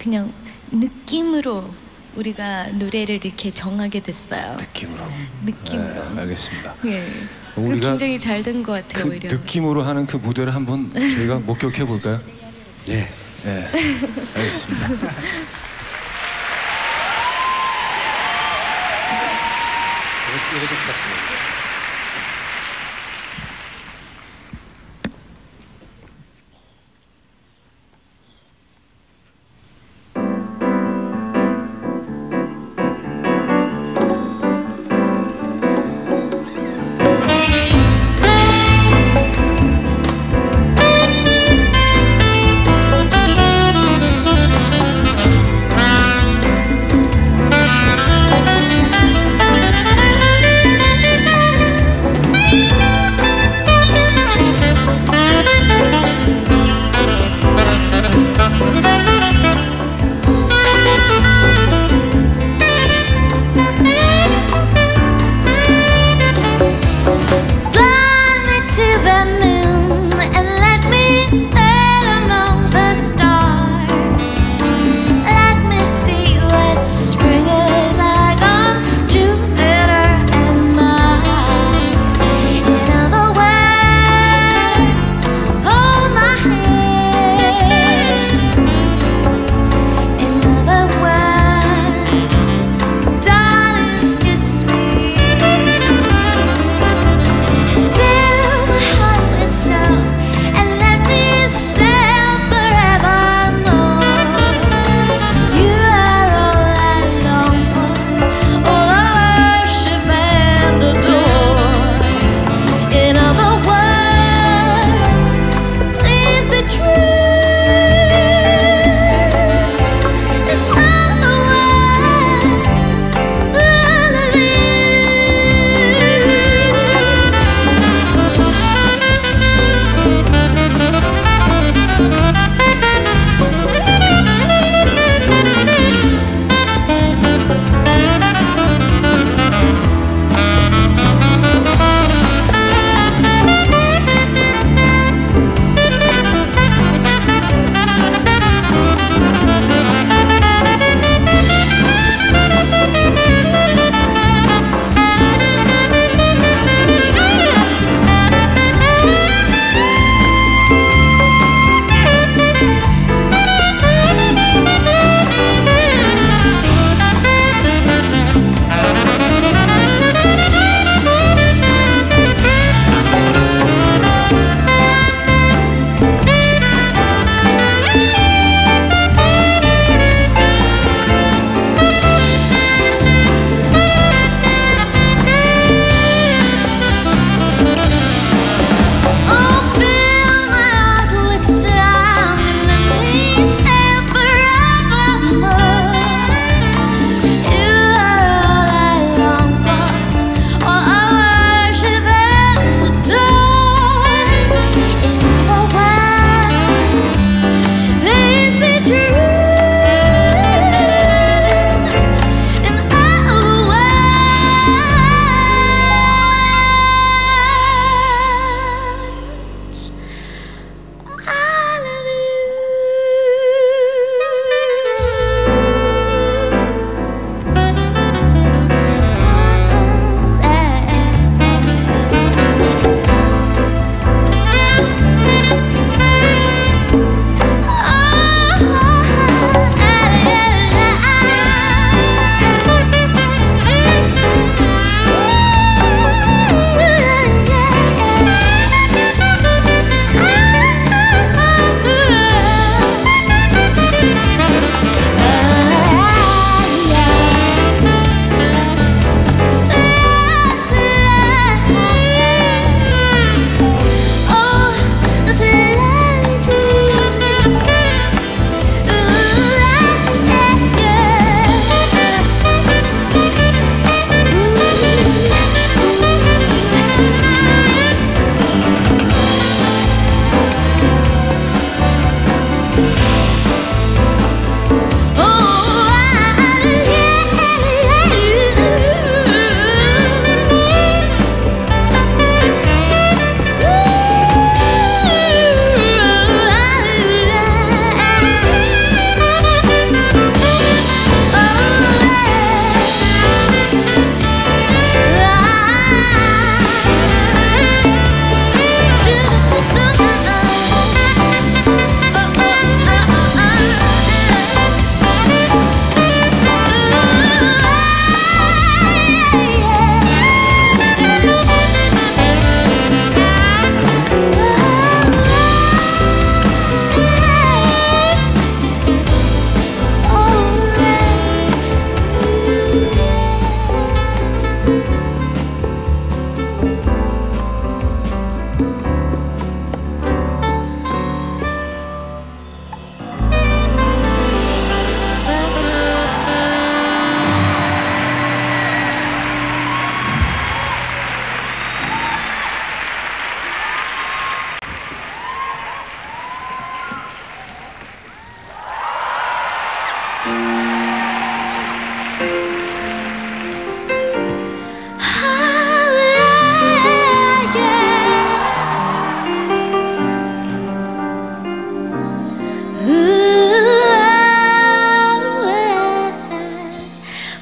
그냥 느낌으로 우리가 노래를 이렇게 정하게 됐어요. 느낌으로. 느낌으로. 네, 알겠습니다. 예. 우리가 굉장히 잘 된 것 같아요. 그 오히려. 느낌으로 하는 그 무대를 한번 저희가 목격해 볼까요? 예. 네. 알겠습니다. 이거 좀 부탁드려요.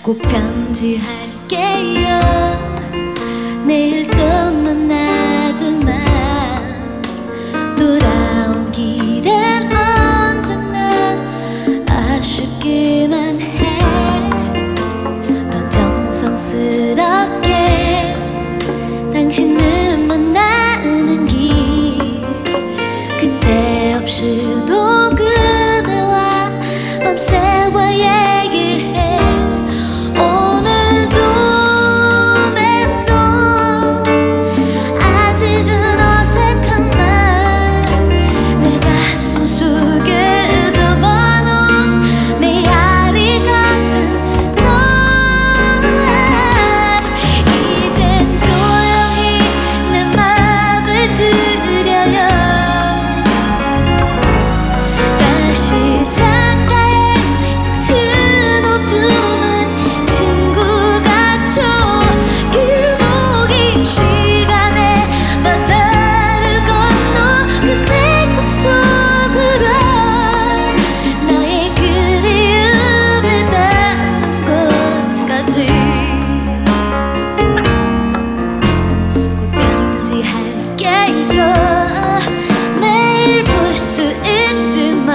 꼭 편지할게요. 내일 또 만나지만 돌아온 길엔 언제나 아쉽기만 해. 더 정성스럽게 당신을 만나는 길, 그때 없이도 그대와 밤새워 얘기를 해. 오늘도 맴도 아직은 어색한 말, 내 가슴 속에 접어놓은 메아리 같은 너. 이젠 조용히 내 맘을 들여요. 다시 창가에 짙은 어둠은 친구 같죠. 길고 긴 시간에 바다를 건너 그대 꿈속으로 나의 그리움을 닿는 곳까지 꼭 편지할게요. 내일 볼 수 있지만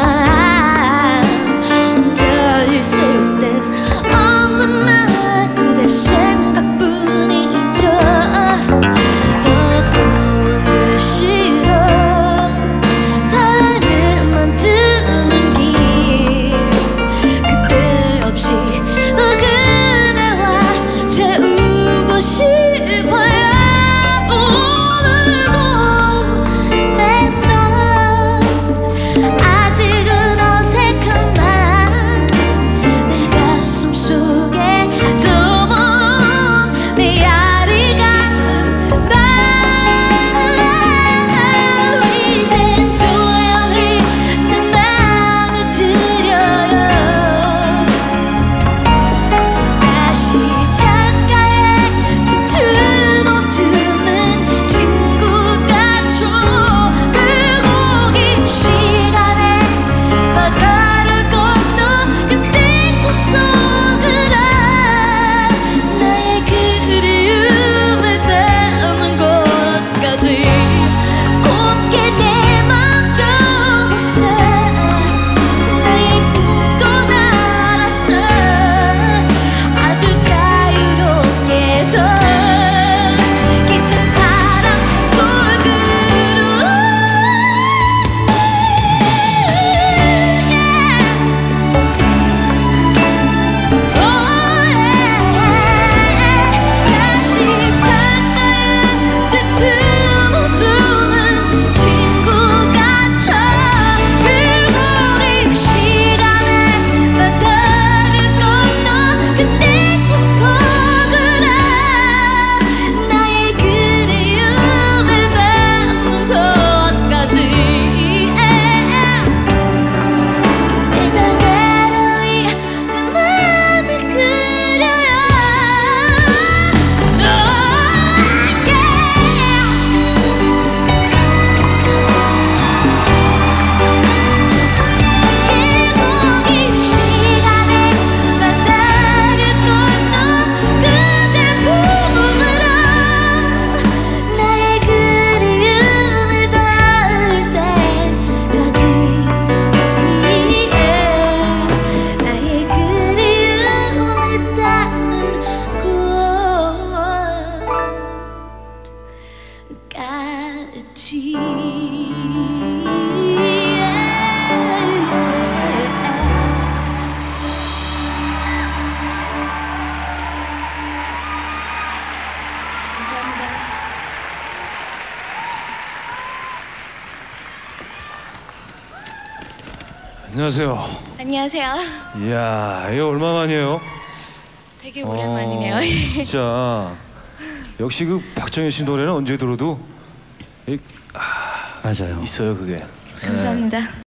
혼자 있을 땐 언제나 그대 생각뿐이죠. 더 고운 글씨로 사랑을 만드는 길, 그때 없이 그대와 채우고 싶어요. 오늘도 맴돈 아직은 어색한 말, 내 가슴 속에 접어놓은 메아리 같은 말. 이젠 조용히 내 맘을 들여요. 다시 창가에 짙은 어둠은 친구 같죠. 그리고 긴 시간에 바다를 건너 그때 꿈속으로 나의 그리움을 담은 곳까지 곱게 내 맘 접었어. 나의 꿈도 날았어. 아주 자유롭게 더 깊은 사랑 속으로. 다시 창가에 짙은 어둠은 친구 같죠. 그리고 긴 시간에 바다를 건너 그때 꿈속으로 나의 그리움을 담은 곳까지. 이제 외로이 내 맘을 그려요. 길고 긴 시간에 바다를 건너 그대 품으로 나의 그리움을 닿을 때까지. 나의 그리움을 닿는 곳까지. 감사합니다. 안녕하세요. 안녕하세요. 이야, 이거 얼마만이에요? 되게 오랜만이네요. 진짜 역시 그 박정현 씨 노래는 언제 들어도 맞아요. 있어요 그게. 감사합니다.